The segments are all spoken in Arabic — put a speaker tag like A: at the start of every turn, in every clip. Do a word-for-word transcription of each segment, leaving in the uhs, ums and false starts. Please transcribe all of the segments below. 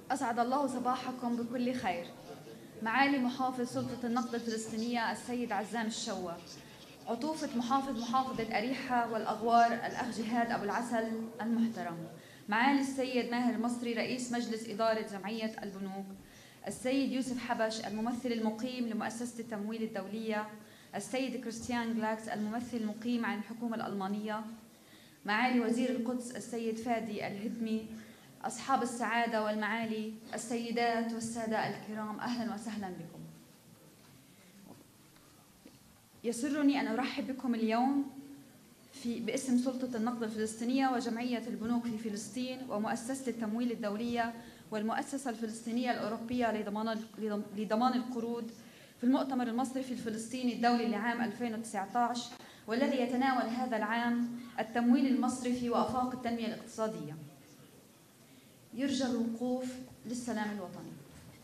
A: أسعد الله صباحكم بكل خير. معالي محافظ سلطة النقد الفلسطينية السيد عزام الشوا، عطوفة محافظ محافظة أريحة والأغوار الأخ جهاد أبو العسل المحترم، معالي السيد ماهر مصري رئيس مجلس إدارة جمعية البنوك، السيد يوسف حبش الممثل المقيم لمؤسسة التمويل الدولية، السيد كريستيان جلاكس الممثل المقيم عن الحكومة الألمانية، معالي وزير القدس السيد فادي الهدمي، أصحاب السعادة والمعالي، السيدات والسادة الكرام، أهلا وسهلا بكم. يسرني أن أرحب بكم اليوم في باسم سلطة النقد الفلسطينية وجمعية البنوك في فلسطين ومؤسسة التمويل الدولية والمؤسسة الفلسطينية الأوروبية لضمان لضمان القروض في المؤتمر المصرفي الفلسطيني الدولي لعام ألفين وتسعة عشر، والذي يتناول هذا العام التمويل المصرفي وآفاق التنمية الاقتصادية. يرجى الوقوف للسلام الوطني.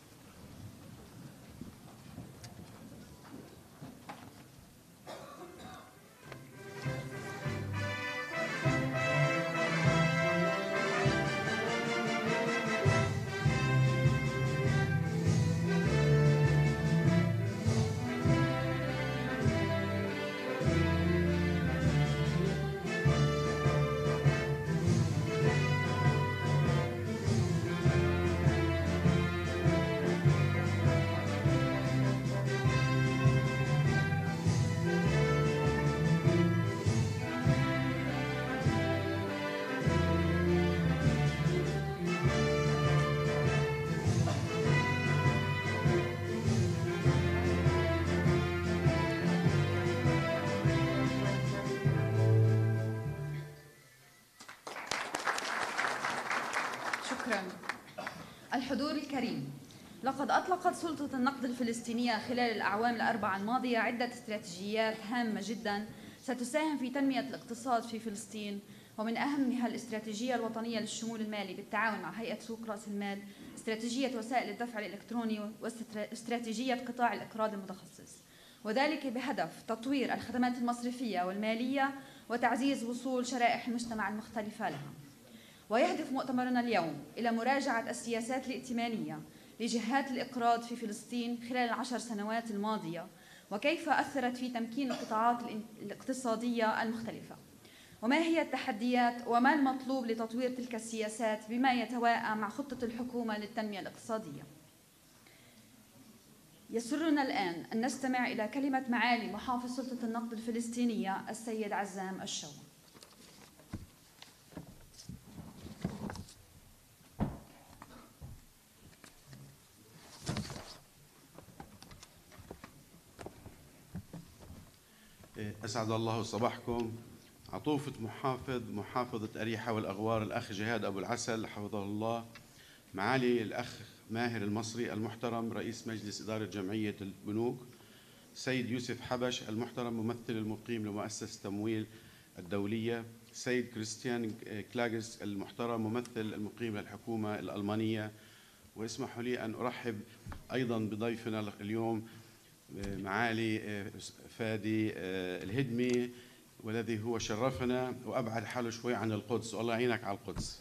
A: الحضور الكريم، لقد أطلقت سلطة النقد الفلسطينية خلال الأعوام الأربعة الماضية عدة استراتيجيات هامة جدا ستساهم في تنمية الاقتصاد في فلسطين، ومن أهمها الاستراتيجية الوطنية للشمول المالي بالتعاون مع هيئة سوق رأس المال، استراتيجية وسائل الدفع الإلكتروني، واستراتيجية قطاع الإقراض المتخصص، وذلك بهدف تطوير الخدمات المصرفية والمالية وتعزيز وصول شرائح المجتمع المختلفة لها. ويهدف مؤتمرنا اليوم إلى مراجعة السياسات الائتمانية لجهات الإقراض في فلسطين خلال العشر سنوات الماضية، وكيف أثرت في تمكين القطاعات الاقتصادية المختلفة، وما هي التحديات وما المطلوب لتطوير تلك السياسات بما يتوائم مع خطة الحكومة للتنمية الاقتصادية. يسرنا الآن أن نستمع إلى كلمة معالي محافظ سلطة النقد الفلسطينية السيد عزام الشوا.
B: أسعد الله صباحكم. عطوفة محافظ محافظة أريحة والأغوار الأخ جهاد أبو العسل حفظه الله، معالي الأخ ماهر المصري المحترم رئيس مجلس إدارة جمعية البنوك، سيد يوسف حبش المحترم ممثل المقيم لمؤسسة التمويل الدولية، سيد كريستيان كلاغس المحترم ممثل المقيم للحكومة الألمانية. واسمحوا لي أن أرحب أيضا بضيفنا اليوم معالي فادي الهدمي، والذي هو شرفنا وأبعد حاله شوي عن القدس، والله يعينك على القدس.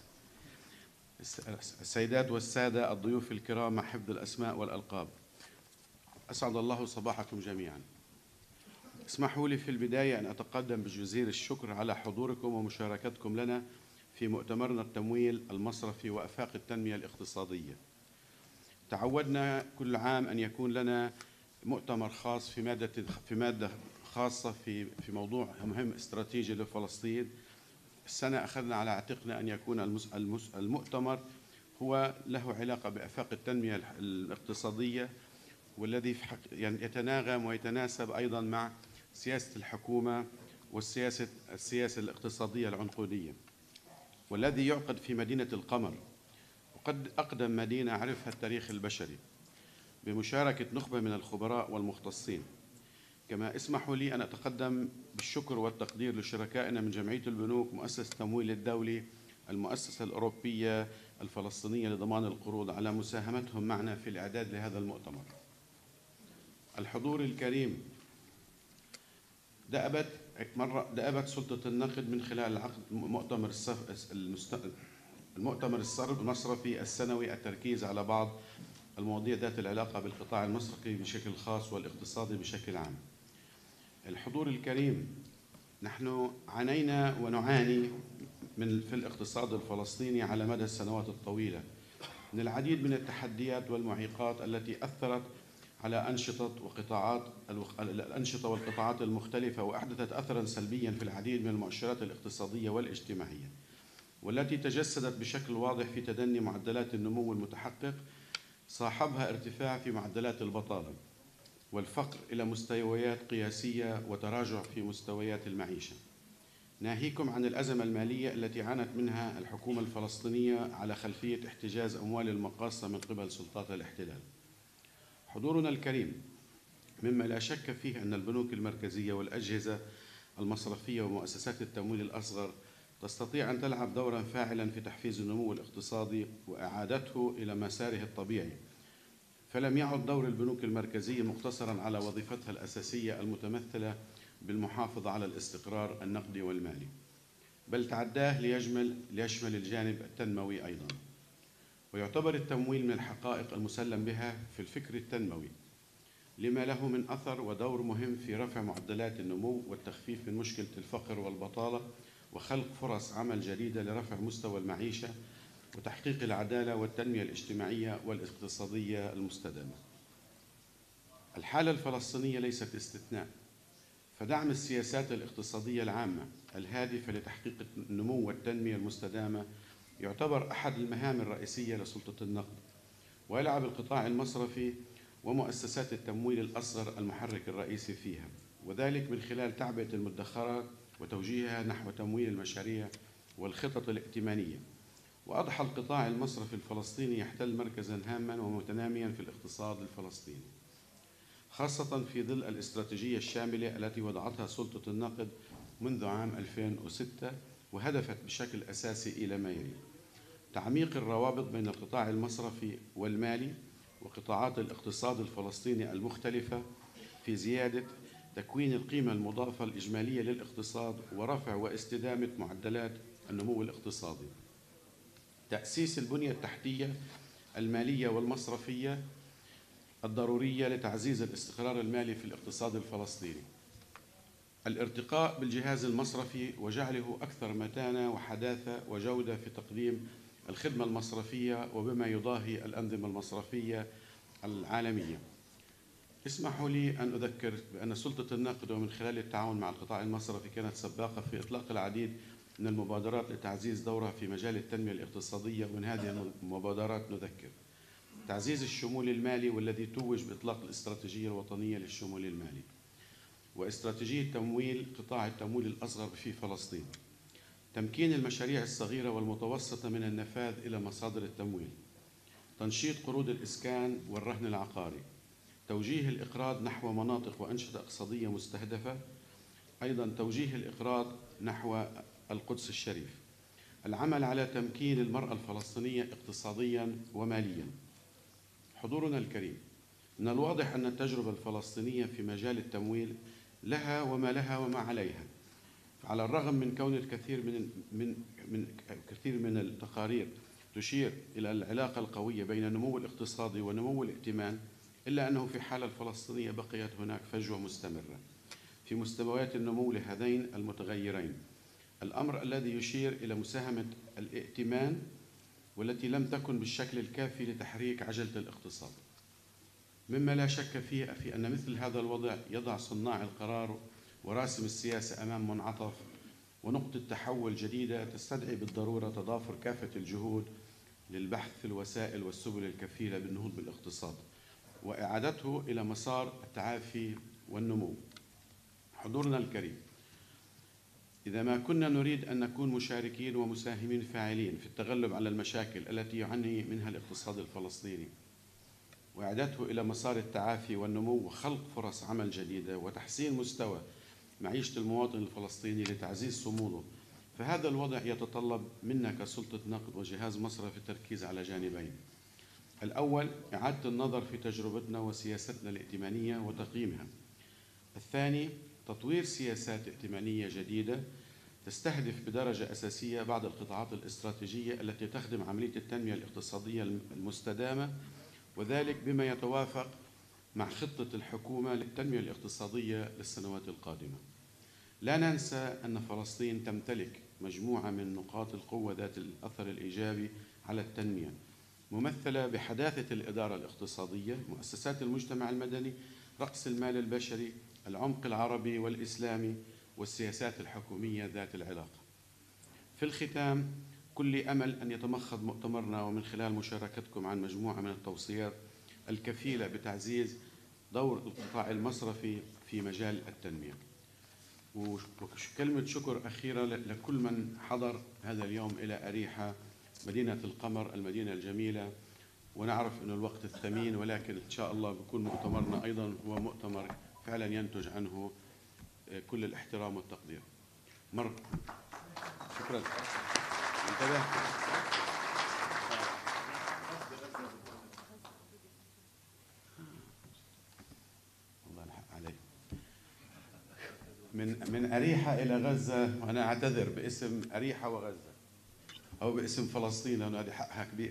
B: السيدات والسادة الضيوف الكرام مع حفظ الأسماء والألقاب، أسعد الله صباحكم جميعا. اسمحوا لي في البداية أن أتقدم بجزيل الشكر على حضوركم ومشاركتكم لنا في مؤتمرنا التمويل المصرفي وآفاق التنمية الاقتصادية. تعودنا كل عام أن يكون لنا مؤتمر خاص في مادة في مادة خاصة في في موضوع مهم استراتيجي لفلسطين. السنة أخذنا على عاتقنا أن يكون المؤتمر هو له علاقة بآفاق التنمية الاقتصادية، والذي يعني يتناغم ويتناسب أيضا مع سياسة الحكومة والسياسة السياسة الاقتصادية العنقودية، والذي يعقد في مدينة القمر، وقد أقدم مدينة عرفها التاريخ البشري، بمشاركة نخبة من الخبراء والمختصين. كما اسمحوا لي أن أتقدم بالشكر والتقدير لشركائنا من جمعية البنوك، مؤسسة التمويل الدولي، المؤسسة الأوروبية الفلسطينية لضمان القروض على مساهمتهم معنا في الإعداد لهذا المؤتمر. الحضور الكريم، دأبت مرة دأبت سلطة النقد من خلال عقد مؤتمر المؤتمر المصرفي السنوي التركيز على بعض المواضيع ذات العلاقة بالقطاع المصرفي بشكل خاص والاقتصادي بشكل عام. الحضور الكريم، نحن عانينا ونعاني من في الاقتصاد الفلسطيني على مدى السنوات الطويلة من العديد من التحديات والمعيقات التي أثرت على أنشطة وقطاعات الأنشطة والقطاعات المختلفة، وأحدثت أثراً سلبياً في العديد من المؤشرات الاقتصادية والاجتماعية، والتي تجسدت بشكل واضح في تدني معدلات النمو المتحقق، صاحبها ارتفاع في معدلات البطالة والفقر إلى مستويات قياسية وتراجع في مستويات المعيشة، ناهيكم عن الأزمة المالية التي عانت منها الحكومة الفلسطينية على خلفية احتجاز أموال المقاصة من قبل سلطات الاحتلال. حضورنا الكريم، مما لا شك فيه أن البنوك المركزية والأجهزة المصرفية ومؤسسات التمويل الأصغر تستطيع أن تلعب دورا فاعلا في تحفيز النمو الاقتصادي وإعادته إلى مساره الطبيعي، فلم يعد دور البنوك المركزية مقتصرا على وظيفتها الأساسية المتمثلة بالمحافظة على الاستقرار النقدي والمالي، بل تعداه ليشمل ليشمل الجانب التنموي أيضا. ويعتبر التمويل من الحقائق المسلم بها في الفكر التنموي، لما له من أثر ودور مهم في رفع معدلات النمو والتخفيف من مشكلة الفقر والبطالة وخلق فرص عمل جديدة لرفع مستوى المعيشة وتحقيق العدالة والتنمية الاجتماعية والاقتصادية المستدامة. الحالة الفلسطينية ليست استثناء، فدعم السياسات الاقتصادية العامة الهادفة لتحقيق النمو والتنمية المستدامة يعتبر أحد المهام الرئيسية لسلطة النقد، ويلعب القطاع المصرفي ومؤسسات التمويل الأصغر المحرك الرئيسي فيها، وذلك من خلال تعبئة المدخرات وتوجيهها نحو تمويل المشاريع والخطط الائتمانية. وأضحى القطاع المصرفي الفلسطيني يحتل مركزاً هاماً ومتنامياً في الاقتصاد الفلسطيني، خاصة في ظل الاستراتيجية الشاملة التي وضعتها سلطة النقد منذ عام ألفين وستة، وهدفت بشكل أساسي إلى ما يلي: تعميق الروابط بين القطاع المصرفي والمالي وقطاعات الاقتصاد الفلسطيني المختلفة في زيادة تكوين القيمة المضافة الإجمالية للاقتصاد ورفع واستدامة معدلات النمو الاقتصادي، تأسيس البنية التحتية المالية والمصرفية الضرورية لتعزيز الاستقرار المالي في الاقتصاد الفلسطيني، الارتقاء بالجهاز المصرفي وجعله أكثر متانة وحداثة وجودة في تقديم الخدمة المصرفية وبما يضاهي الأنظمة المصرفية العالمية. اسمحوا لي أن أذكر بأن سلطة النقد ومن خلال التعاون مع القطاع المصرفي كانت سباقة في إطلاق العديد من المبادرات لتعزيز دورها في مجال التنمية الاقتصادية. ومن هذه المبادرات نذكر تعزيز الشمول المالي، والذي توج بإطلاق الاستراتيجية الوطنية للشمول المالي، واستراتيجية تمويل قطاع التمويل الأصغر في فلسطين، تمكين المشاريع الصغيرة والمتوسطة من النفاذ إلى مصادر التمويل، تنشيط قروض الإسكان والرهن العقاري، توجيه الإقراض نحو مناطق وأنشطة اقتصادية مستهدفة، أيضا توجيه الإقراض نحو القدس الشريف، العمل على تمكين المرأة الفلسطينية اقتصاديا وماليا. حضورنا الكريم، من الواضح أن التجربة الفلسطينية في مجال التمويل لها وما لها وما عليها، على الرغم من كون الكثير من من من كثير من التقارير تشير إلى العلاقة القوية بين النمو الاقتصادي ونمو الائتمان، إلا أنه في الحالة الفلسطينية بقيت هناك فجوة مستمرة في مستويات النمو لهذين المتغيرين، الأمر الذي يشير إلى مساهمة الائتمان والتي لم تكن بالشكل الكافي لتحريك عجلة الاقتصاد، مما لا شك فيه في أن مثل هذا الوضع يضع صناع القرار وراسم السياسة أمام منعطف ونقطة تحول جديدة تستدعي بالضرورة تضافر كافة الجهود للبحث في الوسائل والسبل الكفيلة بالنهوض بالاقتصاد وإعادته إلى مسار التعافي والنمو. حضورنا الكريم، إذا ما كنا نريد أن نكون مشاركين ومساهمين فاعلين في التغلب على المشاكل التي يعاني منها الاقتصاد الفلسطيني وإعادته إلى مسار التعافي والنمو وخلق فرص عمل جديدة وتحسين مستوى معيشة المواطن الفلسطيني لتعزيز صموده، فهذا الوضع يتطلب منا كسلطة نقد وجهاز مصرفي التركيز على جانبين: الأول إعادة النظر في تجربتنا وسياستنا الائتمانية وتقييمها، الثاني تطوير سياسات ائتمانية جديدة تستهدف بدرجة أساسية بعض القطاعات الاستراتيجية التي تخدم عملية التنمية الاقتصادية المستدامة، وذلك بما يتوافق مع خطة الحكومة للتنمية الاقتصادية للسنوات القادمة. لا ننسى أن فلسطين تمتلك مجموعة من نقاط القوة ذات الأثر الإيجابي على التنمية، ممثلة بحداثة الإدارة الاقتصادية، مؤسسات المجتمع المدني، رأس المال البشري، العمق العربي والإسلامي، والسياسات الحكومية ذات العلاقة. في الختام، كل أمل أن يتمخض مؤتمرنا ومن خلال مشاركتكم عن مجموعة من التوصيات الكفيلة بتعزيز دور القطاع المصرفي في مجال التنمية. وكلمة شكر أخيرة لكل من حضر هذا اليوم إلى أريحة مدينة القمر، المدينة الجميلة، ونعرف أن الوقت الثمين، ولكن إن شاء الله بيكون مؤتمرنا أيضا هو مؤتمر فعلا ينتج عنه كل الاحترام والتقدير. مر شكرا. انتبه. الله الحق عليك. من من أريحة إلى غزة، وأنا أعتذر باسم أريحة وغزة أو باسم فلسطين لأنه هذه حقها كبير.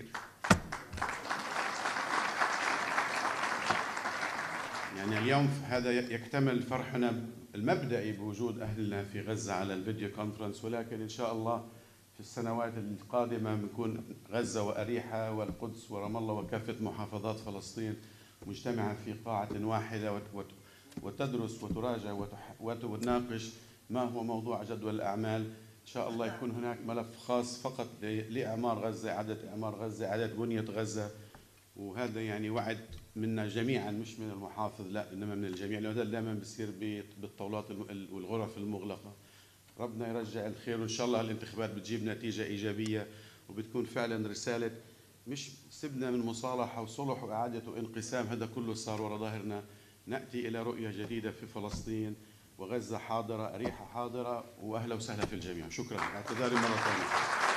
B: يعني اليوم هذا يكتمل فرحنا المبدئي بوجود أهلنا في غزة على الفيديو كونفرنس، ولكن إن شاء الله في السنوات القادمة بنكون غزة وأريحة والقدس ورام الله وكافة محافظات فلسطين مجتمعة في قاعة واحدة وتدرس وتراجع وتناقش ما هو موضوع جدول الأعمال. إن شاء الله يكون هناك ملف خاص فقط لإعمار غزة، إعادة إعمار غزة، إعادة بنية غزة، وهذا يعني وعد منا جميعا، مش من المحافظ لا إنما من الجميع، لأنه هذا دائما بيصير بالطاولات والغرف المغلقة. ربنا يرجع الخير، وإن شاء الله الانتخابات بتجيب نتيجة إيجابية وبتكون فعلا رسالة، مش سبنا من مصالحة وصلح وإعادة وانقسام، هذا كله صار ورا ظهرنا. نأتي إلى رؤية جديدة في فلسطين، وغزة حاضرة، أريحة حاضرة، وأهلا وسهلا في الجميع. شكرا. اعتذاري مرة ثانية.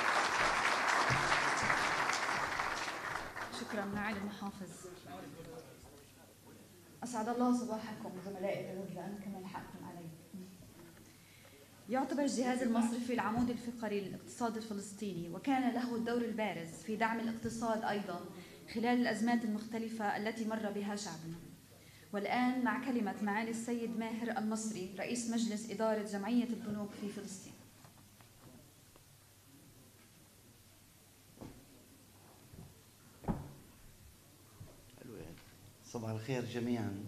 A: شكرا معالي المحافظ. أسعد الله صباحكم زملائي الرد، لأن كمان حقكم علي. يعتبر الجهاز المصرفي العمود الفقري للاقتصاد الفلسطيني، وكان له الدور البارز في دعم الاقتصاد أيضا خلال الأزمات المختلفة التي مر بها شعبنا. والآن مع كلمة معالي السيد ماهر المصري رئيس مجلس إدارة جمعية البنوك في فلسطين.
C: صباح الخير جميعا.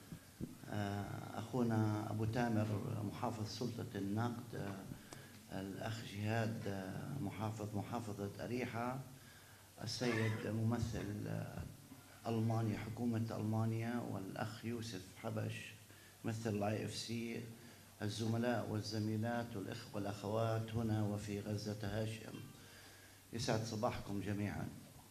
C: أخونا أبو تامر محافظ سلطة النقد، الأخ جهاد محافظ محافظة أريحة، السيد ممثل ألمانيا حكومة ألمانيا، والأخ يوسف حبش ممثل الاي اف سي، الزملاء والزميلات والإخوة والأخوات هنا وفي غزة هاشم، يسعد صباحكم جميعا.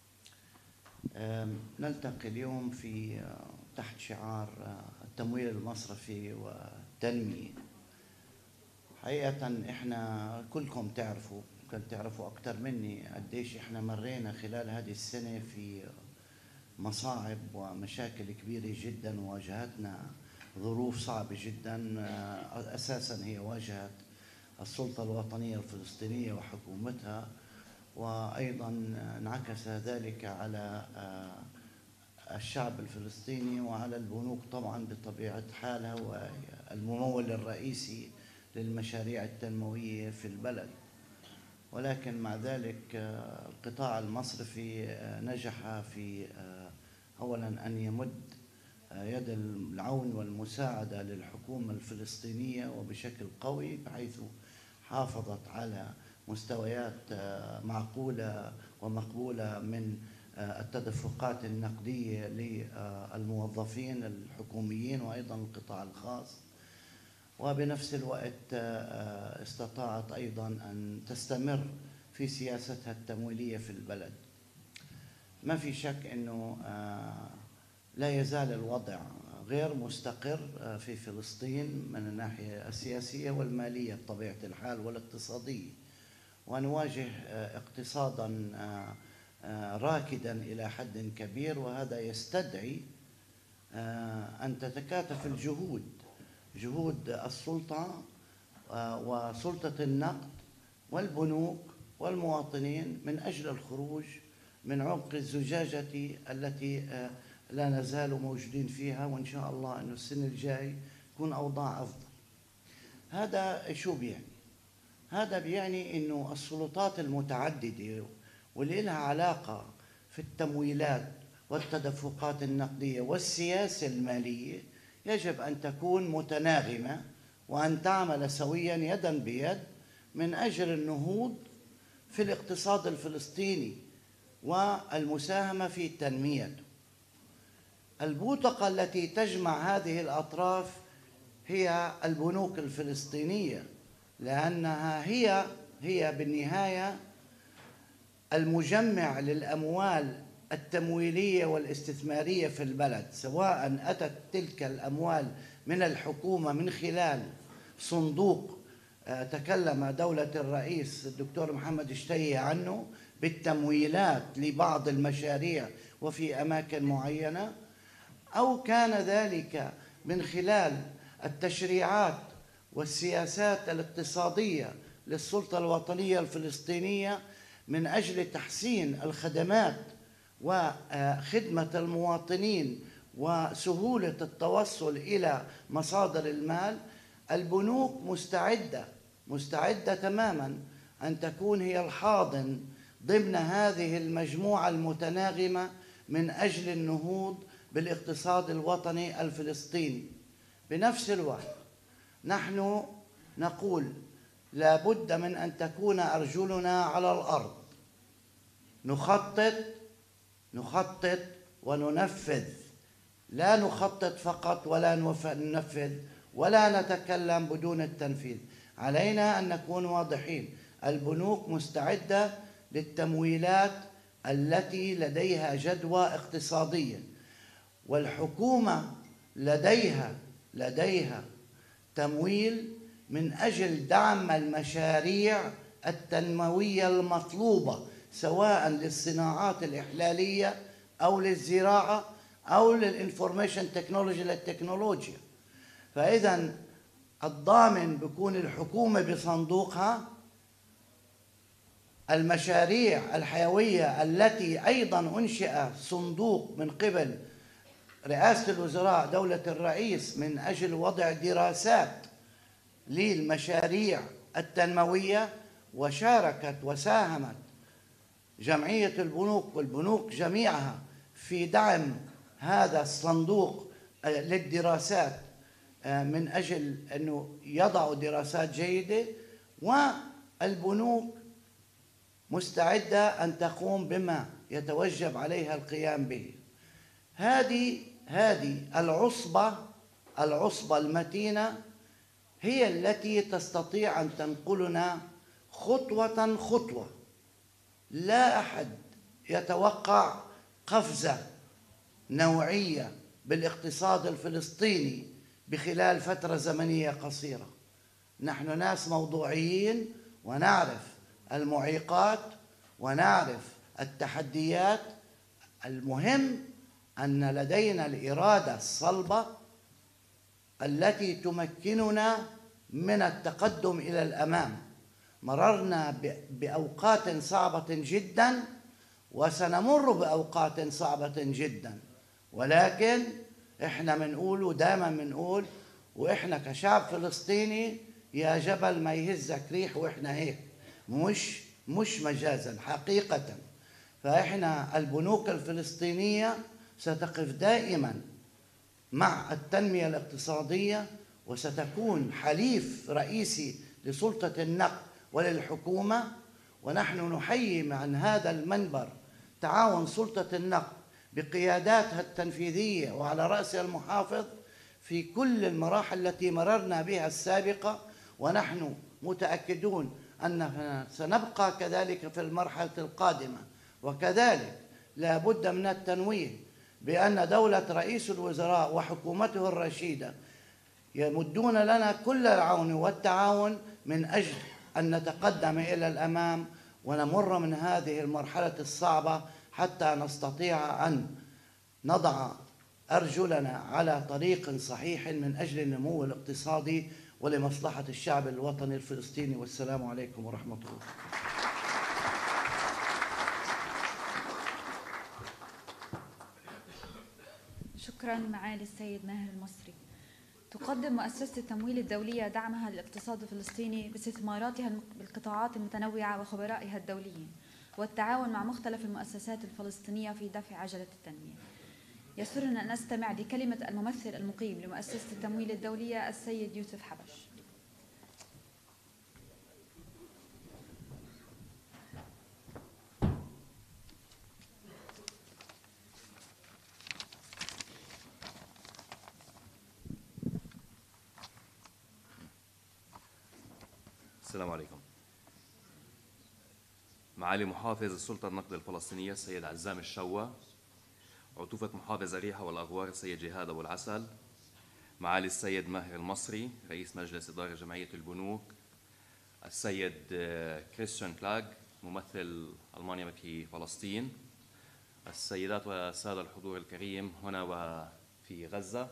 C: نلتقي اليوم في تحت شعار التمويل المصرفي والتنمية. حقيقة احنا كلكم تعرفوا، كنت تعرفوا أكثر مني قديش احنا مرينا خلال هذه السنة في مصاعب ومشاكل كبيرة جدا، وواجهتنا ظروف صعبة جدا، أساسا هي واجهت السلطة الوطنية الفلسطينية وحكومتها، وأيضا انعكس ذلك على الشعب الفلسطيني وعلى البنوك طبعا بطبيعة حالها، والممول الرئيسي للمشاريع التنموية في البلد. ولكن مع ذلك القطاع المصرفي نجح في أولا أن يمد يد العون والمساعدة للحكومة الفلسطينية وبشكل قوي، بحيث حافظت على مستويات معقولة ومقبولة من التدفقات النقدية للموظفين الحكوميين وأيضا القطاع الخاص، وبنفس الوقت استطاعت أيضا أن تستمر في سياستها التمويلية في البلد. ما في شك أنه لا يزال الوضع غير مستقر في فلسطين من الناحية السياسية والمالية بطبيعة الحال والاقتصادية، ونواجه اقتصادا راكدا إلى حد كبير، وهذا يستدعي أن تتكاتف الجهود، جهود السلطة وسلطة النقد والبنوك والمواطنين من أجل الخروج من عمق الزجاجة التي لا نزال موجودين فيها، وإن شاء الله أنه السنة الجاي يكون أوضاع أفضل. هذا شو بيعني؟ هذا بيعني أنه السلطات المتعددة واللي لها علاقة في التمويلات والتدفقات النقدية والسياسة المالية يجب أن تكون متناغمة وأن تعمل سويا يدا بيد من أجل النهوض في الاقتصاد الفلسطيني والمساهمة في تنميته. البوتقة التي تجمع هذه الأطراف هي البنوك الفلسطينية، لأنها هي هي بالنهاية المجمع للأموال التمويلية والاستثمارية في البلد، سواء أتت تلك الأموال من الحكومة من خلال صندوق تكلم دولة الرئيس الدكتور محمد اشتهي عنه بالتمويلات لبعض المشاريع وفي أماكن معينة، أو كان ذلك من خلال التشريعات والسياسات الاقتصادية للسلطة الوطنية الفلسطينية من أجل تحسين الخدمات وخدمة المواطنين وسهولة التوصل إلى مصادر المال. البنوك مستعدة مستعدة تماما أن تكون هي الحاضن ضمن هذه المجموعة المتناغمة من أجل النهوض بالاقتصاد الوطني الفلسطيني. بنفس الوقت نحن نقول لا بد من أن تكون أرجلنا على الأرض، نخطط نخطط وننفذ، لا نخطط فقط ولا ننفذ ولا نتكلم بدون التنفيذ. علينا أن نكون واضحين، البنوك مستعدة للتمويلات التي لديها جدوى اقتصادية، والحكومة لديها لديها تمويل من أجل دعم المشاريع التنموية المطلوبة، سواء للصناعات الإحلالية أو للزراعة أو للإنفورميشن تكنولوجي للتكنولوجيا. فإذا الضامن بيكون الحكومة بصندوقها، المشاريع الحيوية التي أيضا أنشئ صندوق من قبل رئاسة الوزراء دولة الرئيس من أجل وضع دراسات للمشاريع التنموية، وشاركت وساهمت جمعية البنوك والبنوك جميعها في دعم هذا الصندوق للدراسات من أجل أنه يضعوا دراسات جيدة، والبنوك مستعدة أن تقوم بما يتوجب عليها القيام به. هذه هذه العصبة العصبة المتينة هي التي تستطيع أن تنقلنا خطوة خطوة. لا أحد يتوقع قفزة نوعية بالاقتصاد الفلسطيني بخلال فترة زمنية قصيرة. نحن ناس موضوعيين ونعرف المعيقات ونعرف التحديات. المهم أن لدينا الإرادة الصلبة التي تمكننا من التقدم إلى الأمام. مررنا بأوقات صعبة جدا وسنمر بأوقات صعبة جدا، ولكن إحنا منقول ودائما منقول، وإحنا كشعب فلسطيني يا جبل ما يهزك ريح، وإحنا هيك مش مش مجازا حقيقة. فإحنا البنوك الفلسطينية ستقف دائما مع التنمية الاقتصادية، وستكون حليف رئيسي لسلطة النقد وللحكومة. ونحن نحيي من هذا المنبر تعاون سلطة النقد بقياداتها التنفيذية وعلى رأسها المحافظ في كل المراحل التي مررنا بها السابقة، ونحن متأكدون أننا سنبقى كذلك في المرحلة القادمة. وكذلك لا بد من التنويه بأن دولة رئيس الوزراء وحكومته الرشيدة يمدون لنا كل العون والتعاون من أجل أن نتقدم إلى الأمام ونمر من هذه المرحلة الصعبة حتى نستطيع أن نضع أرجلنا على طريق صحيح من أجل النمو الاقتصادي ولمصلحة الشعب الوطني الفلسطيني. والسلام عليكم ورحمة الله.
A: شكرا معالي السيد ماهر المصري. تقدم مؤسسة التمويل الدولية دعمها للاقتصاد الفلسطيني باستثماراتها بالقطاعات المتنوعة وخبرائها الدوليين والتعاون مع مختلف المؤسسات الفلسطينية في دفع عجلة التنمية. يسرنا أن نستمع لكلمة الممثل المقيم لمؤسسة التمويل الدولية السيد يوسف حبش.
D: السلام عليكم. معالي محافظ السلطة النقد الفلسطينية السيد عزام الشوا، عطوفة محافظ أريحة والأغوار السيد جهاد أبو العسل، معالي السيد ماهر المصري رئيس مجلس إدارة جمعية البنوك، السيد كريستيان كلاغ ممثل ألمانيا في فلسطين، السيدات والسادة الحضور الكريم هنا وفي غزة،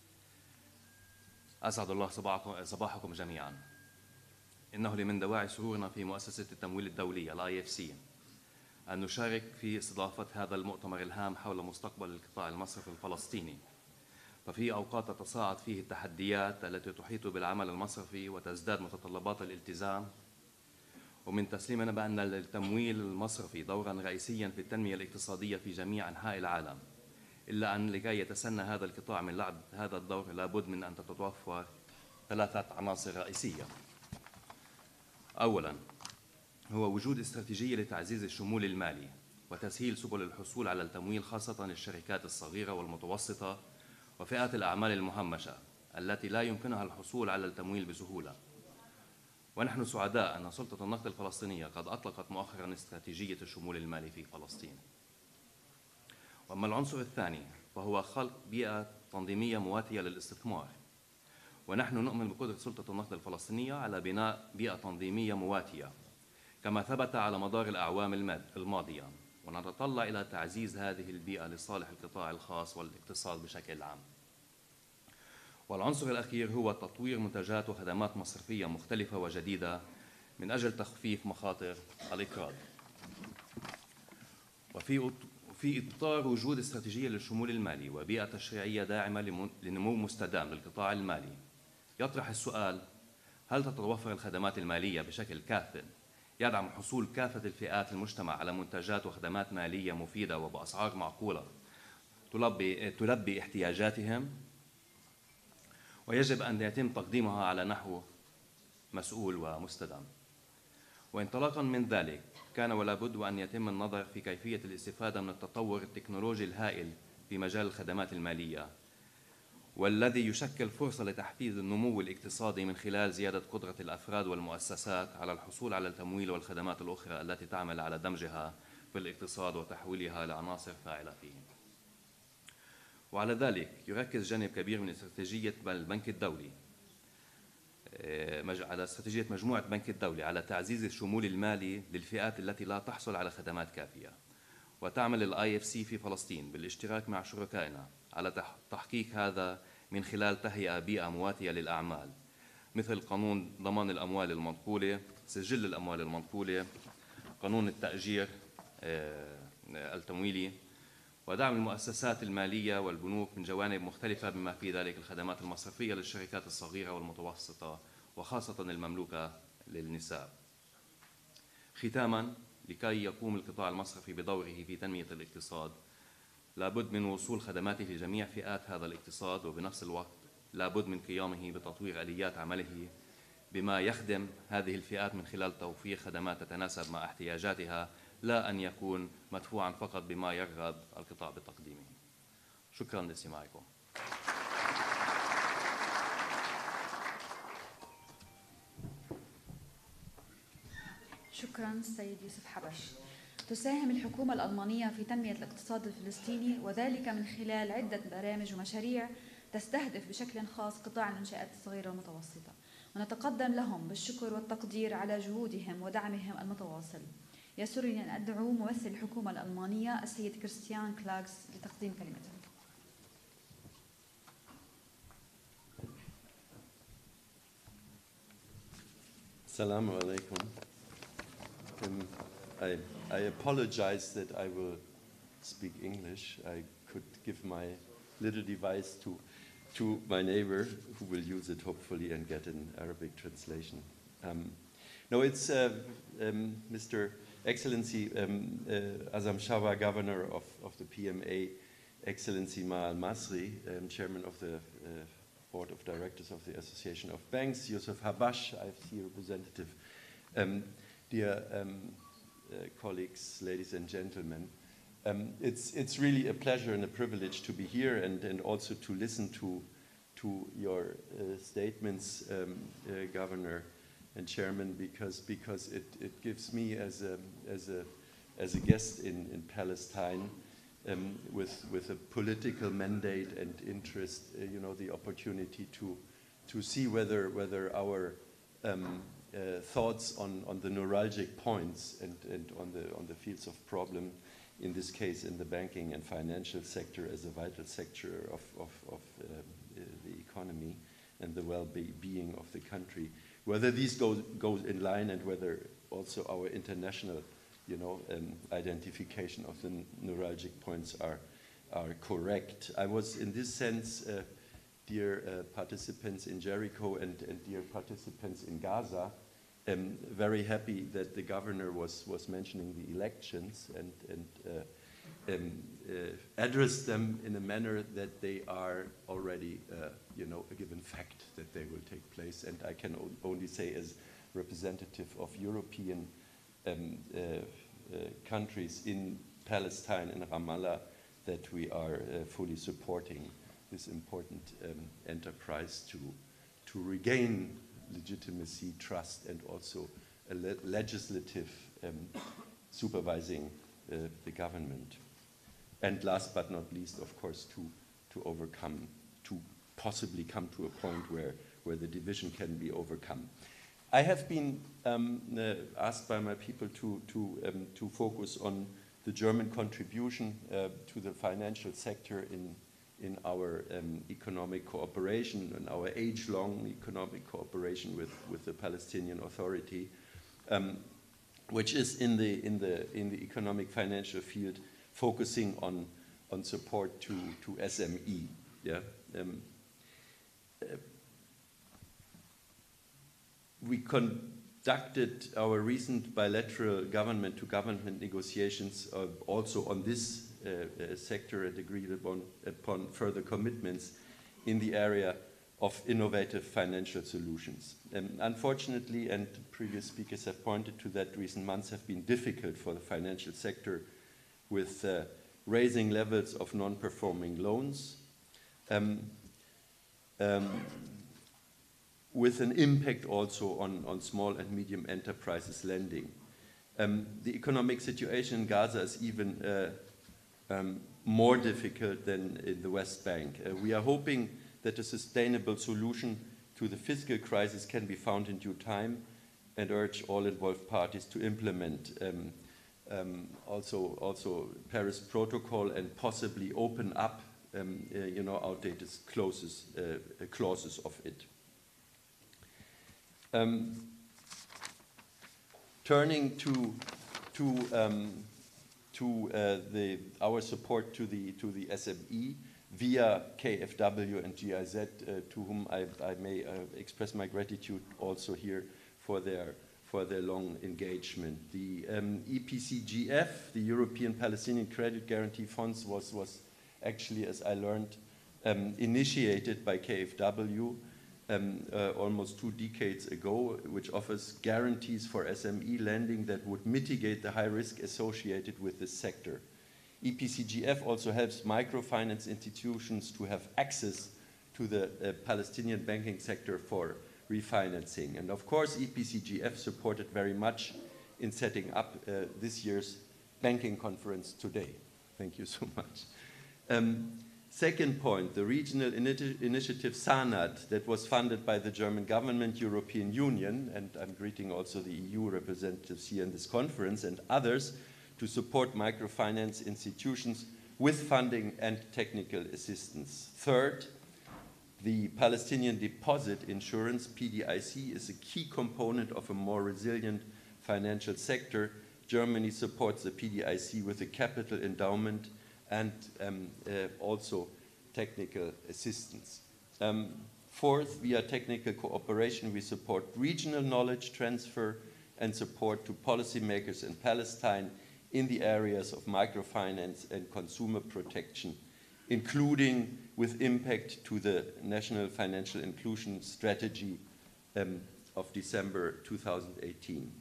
D: أسعد الله صباحكم, صباحكم جميعا. إنه لمن دواعي سرورنا في مؤسسة التمويل الدولية الآي إف سي أن نشارك في استضافة هذا المؤتمر الهام حول مستقبل القطاع المصرفي الفلسطيني. ففي أوقات تتصاعد فيه التحديات التي تحيط بالعمل المصرفي وتزداد متطلبات الالتزام، ومن تسليمنا بأن للتمويل المصرفي دورا رئيسيا في التنمية الاقتصادية في جميع أنحاء العالم، إلا أن لكي يتسنى هذا القطاع من لعب هذا الدور لابد من أن تتوفر ثلاثة عناصر رئيسية. أولاً هو وجود استراتيجية لتعزيز الشمول المالي وتسهيل سبل الحصول على التمويل، خاصة للشركات الصغيرة والمتوسطة وفئات الأعمال المهمشة التي لا يمكنها الحصول على التمويل بسهولة. ونحن سعداء أن سلطة النقد الفلسطينية قد أطلقت مؤخراً استراتيجية الشمول المالي في فلسطين. وأما العنصر الثاني فهو خلق بيئة تنظيمية مواتية للاستثمار، ونحن نؤمن بقدرة سلطة النقد الفلسطينية على بناء بيئة تنظيمية مواتية كما ثبت على مدار الأعوام الماضية، ونتطلع إلى تعزيز هذه البيئة لصالح القطاع الخاص والاقتصاد بشكل عام. والعنصر الأخير هو تطوير منتجات وخدمات مصرفية مختلفة وجديدة من أجل تخفيف مخاطر الإقراض. وفي في إطار وجود استراتيجية للشمول المالي وبيئة تشريعية داعمة لنمو مستدام للقطاع المالي، يطرح السؤال: هل تتوفر الخدمات المالية بشكل كاف يدعم حصول كافة الفئات المجتمع على منتجات وخدمات مالية مفيدة وبأسعار معقولة تلبي, تلبي احتياجاتهم؟ ويجب أن يتم تقديمها على نحو مسؤول ومستدام. وانطلاقا من ذلك كان ولا بد أن يتم النظر في كيفية الاستفادة من التطور التكنولوجي الهائل في مجال الخدمات المالية، والذي يشكل فرصة لتحفيز النمو الاقتصادي من خلال زيادة قدرة الأفراد والمؤسسات على الحصول على التمويل والخدمات الأخرى التي تعمل على دمجها في الاقتصاد وتحويلها لعناصر فاعلة فيه. وعلى ذلك يركز جانب كبير من استراتيجية البنك الدولي على استراتيجية مجموعة البنك الدولي على تعزيز الشمول المالي للفئات التي لا تحصل على خدمات كافية. وتعمل الآي إف سي في فلسطين بالاشتراك مع شركائنا على تحقيق هذا من خلال تهيئة بيئة مواتية للأعمال، مثل قانون ضمان الأموال المنقولة، سجل الأموال المنقولة، قانون التأجير التمويلي، ودعم المؤسسات المالية والبنوك من جوانب مختلفة بما في ذلك الخدمات المصرفية للشركات الصغيرة والمتوسطة وخاصة المملوكة للنساء. ختاماً، لكي يقوم القطاع المصرفي بدوره في تنمية الاقتصاد لابد من وصول خدماته لجميع فئات هذا الاقتصاد، وبنفس الوقت لابد من قيامه بتطوير آليات عمله بما يخدم هذه الفئات من خلال توفير خدمات تتناسب مع احتياجاتها، لا أن يكون مدفوعا فقط بما يرغب القطاع بتقديمه. شكرا لاستماعكم.
A: شكرا السيد يوسف حبش. تساهم الحكومة الألمانية في تنمية الاقتصاد الفلسطيني، وذلك من خلال عدة برامج ومشاريع تستهدف بشكل خاص قطاع المنشآت الصغيرة والمتوسطة، ونتقدم لهم بالشكر والتقدير على جهودهم ودعمهم المتواصل. يسرني أن أدعو ممثل الحكومة الألمانية السيد كريستيان كلاغز لتقديم كلمته.
E: Assalamu alaikum. Um, I, I apologize that I will speak English. I could give my little device to, to my neighbor, who will use it hopefully and get an Arabic translation. Um, no, it's uh, um, Mister Excellency um, uh, Azam Shawa, Governor of, of the P M A, Excellency Ma Al-Masri, um, Chairman of the uh, Board of Directors of the Association of Banks, Yusuf Habash, I see a representative. Um, dear um, uh, colleagues, ladies and gentlemen, um, it's, it's really a pleasure and a privilege to be here and, and also to listen to, to your uh, statements, um, uh, Governor and Chairman, because, because it, it gives me as a, as a, as a guest in, in Palestine, Um, with, with a political mandate and interest, uh, you know, the opportunity to, to see whether, whether our um, uh, thoughts on, on the neuralgic points and, and on, the, on the fields of problem, in this case in the banking and financial sector as a vital sector of, of, of uh, the economy and the well-being of the country, whether these go, go in line and whether also our international you know, um, identification of the neuralgic points are, are correct. I was, in this sense, uh, dear uh, participants in Jericho and, and dear participants in Gaza, um, very happy that the governor was, was mentioning the elections and, and uh, um, uh, addressed them in a manner that they are already, uh, you know, a given fact that they will take place. And I can only say, as representative of European Um, uh, uh, countries in Palestine and Ramallah, that we are uh, fully supporting this important um, enterprise to, to regain legitimacy, trust, and also a le legislative um, supervising uh, the government. And last but not least, of course, to, to overcome, to possibly come to a point where, where the division can be overcome. I have been um, uh, asked by my people to, to, um, to focus on the German contribution uh, to the financial sector in, in our um, economic cooperation and our age-long economic cooperation with, with the Palestinian Authority, um, which is in the, in, the, in the economic financial field focusing on, on support to, to S M E. Yeah? Um, uh, We conducted our recent bilateral government-to-government negotiations uh, also on this uh, uh, sector and agreed upon, upon further commitments in the area of innovative financial solutions. Um, unfortunately, and previous speakers have pointed to that, recent months have been difficult for the financial sector with uh, raising levels of non-performing loans. Um, um, with an impact also on, on small and medium enterprises lending. Um, the economic situation in Gaza is even uh, um, more difficult than in the West Bank. Uh, we are hoping that a sustainable solution to the fiscal crisis can be found in due time and urge all involved parties to implement um, um, also, also Paris Protocol and possibly open up um, uh, you know, outdated clauses, uh, clauses of it. Um, turning to to um, to uh, the our support to the to the S M E via K F W and G I Z, uh, to whom I, I may uh, express my gratitude also here for their for their long engagement. The um, E P C G F, the European Palestinian Credit Guarantee Funds, was was actually, as I learned, um, initiated by K F W. Um, uh, almost two decades ago, which offers guarantees for S M E lending that would mitigate the high risk associated with this sector. E P C G F also helps microfinance institutions to have access to the uh, Palestinian banking sector for refinancing. And of course, E P C G F supported very much in setting up uh, this year's banking conference today. Thank you so much. Um, Second point, the regional initi initiative SANAD that was funded by the German government, European Union, and I'm greeting also the E U representatives here in this conference and others, to support microfinance institutions with funding and technical assistance. Third, The Palestinian Deposit Insurance, P D I C, is a key component of a more resilient financial sector. Germany supports the P D I C with a capital endowment and um, uh, also technical assistance. Um, fourth, via technical cooperation, we support regional knowledge transfer and support to policymakers in Palestine in the areas of microfinance and consumer protection, including with impact to the National Financial Inclusion Strategy um, of December two thousand eighteen.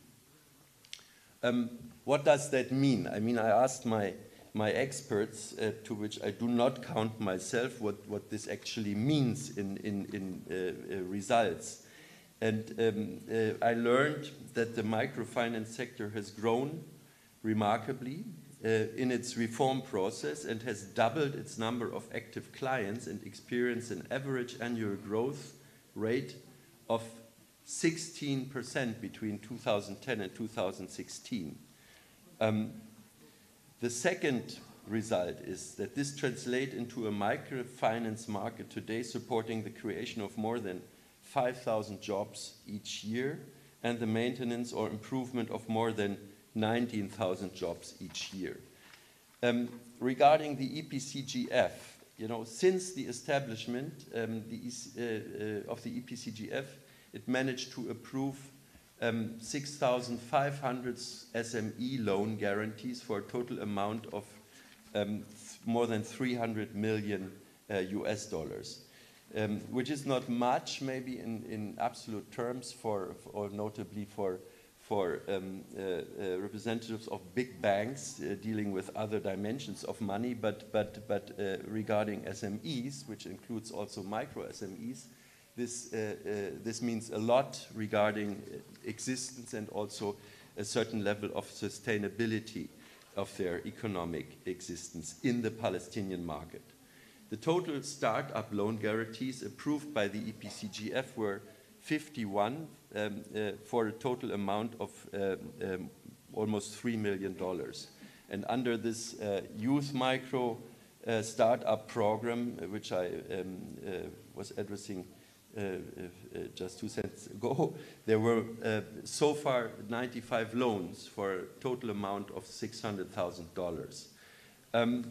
E: Um, what does that mean? I mean, I asked my, my experts, uh, to which I do not count myself, what, what this actually means in, in, in uh, uh, results. And um, uh, I learned that the microfinance sector has grown remarkably uh, in its reform process and has doubled its number of active clients and experienced an average annual growth rate of sixteen percent between two thousand ten and two thousand sixteen. Um, the second result is that this translates into a microfinance market today supporting the creation of more than five thousand jobs each year and the maintenance or improvement of more than nineteen thousand jobs each year. Um, regarding the E P C G F, you know, since the establishment um, the, uh, uh, of the E P C G F, it managed to approve um, six thousand five hundred S M E loan guarantees for a total amount of um, more than three hundred million uh, U S dollars, um, which is not much, maybe in, in absolute terms, for, for or notably for for um, uh, uh, representatives of big banks uh, dealing with other dimensions of money, but but but uh, regarding S M Es, which includes also micro S M Es. This, uh, uh, this means a lot regarding existence and also a certain level of sustainability of their economic existence in the Palestinian market. The total startup loan guarantees approved by the E P C G F were fifty-one um, uh, for a total amount of uh, um, almost three million dollars. And under this uh, youth micro uh, startup program, uh, which I um, uh, was addressing Uh, uh, just two cents ago, there were uh, so far ninety-five loans for a total amount of six hundred thousand dollars. Um,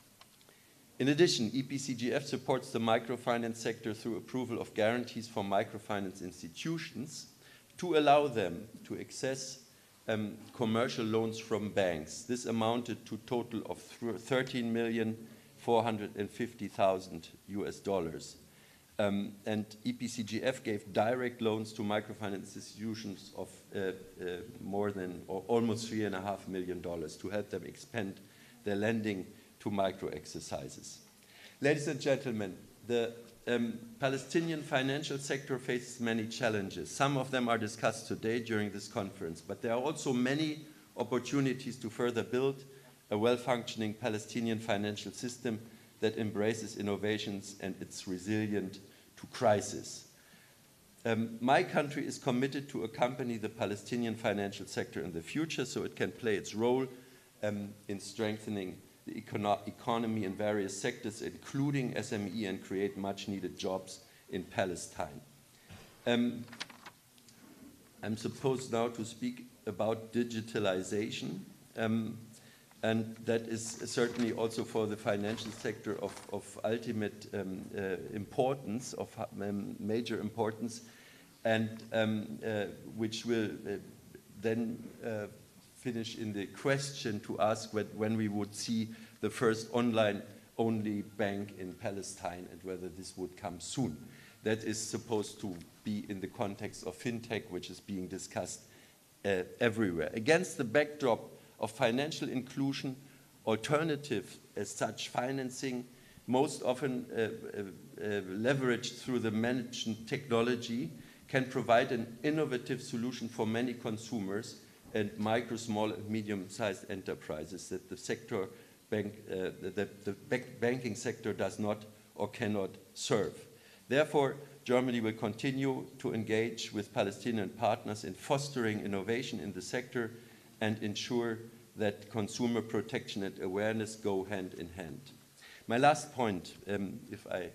E: in addition, E P C G F supports the microfinance sector through approval of guarantees for microfinance institutions to allow them to access um, commercial loans from banks. This amounted to a total of thirteen million four hundred fifty thousand U S dollars. Um, and E P C G F gave direct loans to microfinance institutions of uh, uh, more than or almost three and a half million dollars to help them expand their lending to micro exercises. Ladies and gentlemen, the um, Palestinian financial sector faces many challenges. Some of them are discussed today during this conference, but there are also many opportunities to further build a well-functioning Palestinian financial system that embraces innovations and it's resilient to crisis. Um, my country is committed to accompany the Palestinian financial sector in the future so it can play its role um, in strengthening the econo economy in various sectors, including S M E, and create much-needed jobs in Palestine. Um, I'm supposed now to speak about digitalization. Um, And that is certainly also for the financial sector of, of ultimate um, uh, importance, of um, major importance, and um, uh, which will uh, then uh, finish in the question to ask when, when we would see the first online-only bank in Palestine and whether this would come soon. That is supposed to be in the context of fintech, which is being discussed uh, everywhere. Against the backdrop of financial inclusion, alternative as such financing, most often uh, uh, uh, leveraged through the mentioned technology, can provide an innovative solution for many consumers and micro, small, and medium-sized enterprises that the sector bank, uh, the, the banking sector does not or cannot serve. Therefore, Germany will continue to engage with Palestinian partners in fostering innovation in the sector and ensure that consumer protection and awareness go hand in hand. My last point, um, if I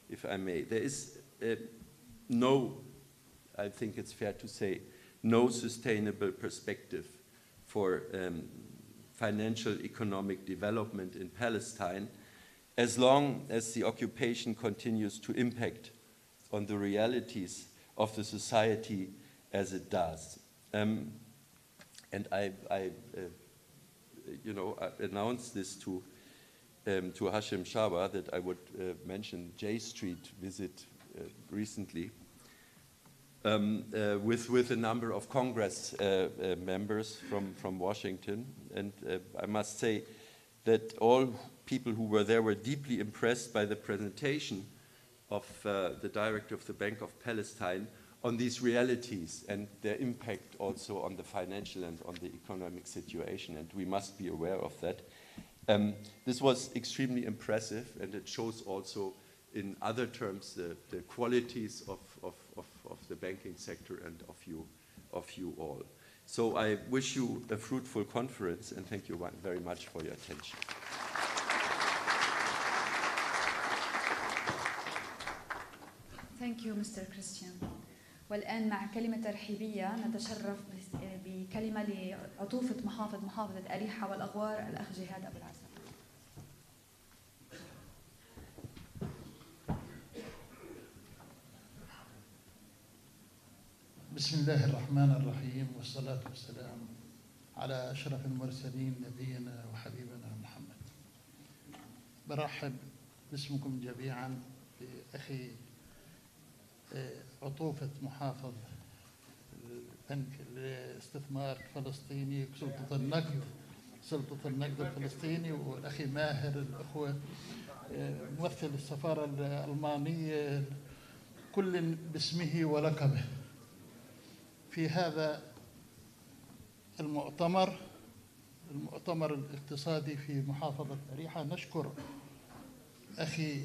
E: if I may. There is uh, no, I think it's fair to say, no sustainable perspective for um, financial economic development in Palestine as long as the occupation continues to impact on the realities of the society as it does. Um, and I, I uh, you know, I announced this to, um, to Hashem Shaba that I would uh, mention J Street visit uh, recently um, uh, with, with a number of Congress uh, uh, members from, from Washington. And uh, I must say that all people who were there were deeply impressed by the presentation of uh, the director of the Bank of Palestine on these realities and their impact also on the financial and on the economic situation, and we must be aware of that. Um, this was extremely impressive, and it shows also in other terms the, the qualities of, of, of, of the banking sector and of you, of you all. So I wish you a fruitful conference, and thank you very much for your attention.
A: Thank you, Mister Christian. والآن مع كلمة ترحيبية نتشرف بكلمة لعطوفة محافظ محافظة أريحة والأغوار الأخ جهاد أبو العسل.
F: بسم الله الرحمن الرحيم والصلاة والسلام على أشرف المرسلين نبينا وحبيبنا محمد. برحب باسمكم جميعا بأخي عطوفة محافظ البنك الاستثمار الفلسطيني سلطة النقد سلطة النقد الفلسطيني، والأخي ماهر الأخوة ممثل السفارة الألمانية، كل باسمه ولقبه في هذا المؤتمر المؤتمر الاقتصادي في محافظة أريحة. نشكر أخي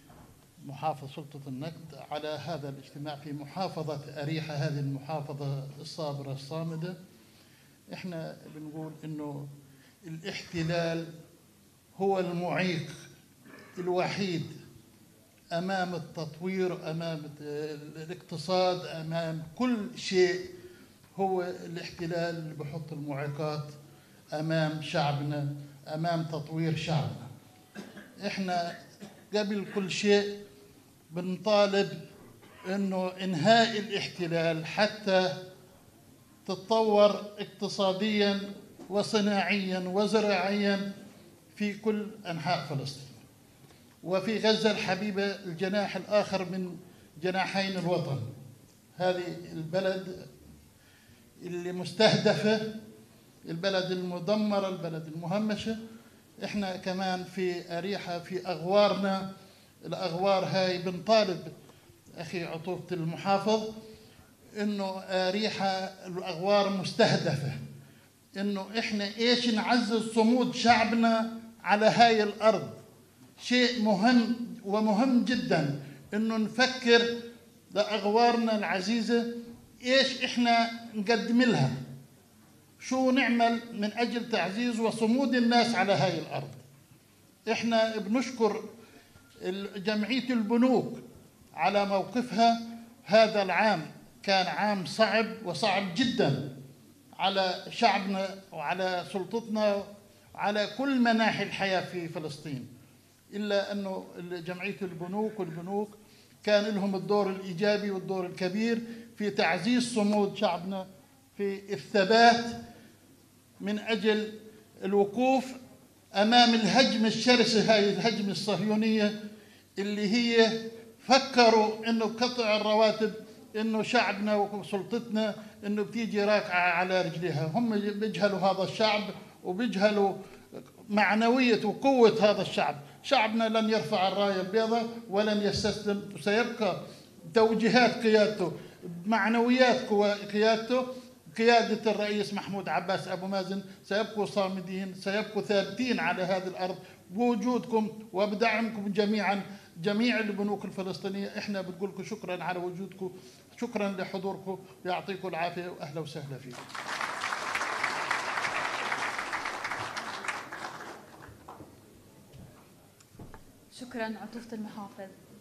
F: محافظ سلطة النقد على هذا الاجتماع في محافظة أريحة، هذه المحافظة الصابرة الصامدة. إحنا بنقول إنه الاحتلال هو المعيق الوحيد أمام التطوير، أمام الاقتصاد، أمام كل شيء. هو الاحتلال اللي بحط المعيقات أمام شعبنا، أمام تطوير شعبنا. إحنا قبل كل شيء بنطالب إنه إنهاء الاحتلال حتى تتطور اقتصاديا وصناعيا وزراعيا في كل أنحاء فلسطين، وفي غزة الحبيبة الجناح الآخر من جناحين الوطن. هذه البلد اللي مستهدفة، البلد المدمرة، البلد المهمشة. إحنا كمان في أريحة في أغوارنا، الأغوار هاي بنطالب أخي عطوفة المحافظ إنه أريحة الأغوار مستهدفة، إنه إحنا إيش نعزز صمود شعبنا على هاي الأرض. شيء مهم ومهم جدا إنه نفكر لأغوارنا العزيزة إيش إحنا نقدم لها، شو نعمل من أجل تعزيز وصمود الناس على هاي الأرض. إحنا بنشكر جمعية البنوك على موقفها. هذا العام كان عام صعب وصعب جدا على شعبنا وعلى سلطتنا وعلى كل مناحي الحياة في فلسطين، إلا أنه جمعية البنوك والبنوك كان لهم الدور الإيجابي والدور الكبير في تعزيز صمود شعبنا، في الثبات من أجل الوقوف أمام الهجمة الشرسة، هاي الهجمة الصهيونية اللي هي فكروا إنه قطع الرواتب، إنه شعبنا وسلطتنا إنه بتيجي راكعة على رجليها. هم بيجهلوا هذا الشعب وبيجهلوا معنوية وقوة هذا الشعب. شعبنا لن يرفع الراية البيضاء ولن يستسلم، وسيبقى توجيهات قيادته، معنويات قيادته، قيادة الرئيس محمود عباس أبو مازن، سيبقوا صامدين، سيبقوا ثابتين على هذه الأرض بوجودكم وبدعمكم جميعا، جميع البنوك الفلسطينية. إحنا بنقول لكم شكرا على وجودكم، شكرا لحضوركم، يعطيكم العافية وأهلا وسهلا فيكم.
A: شكرا عطوفة المحافظ.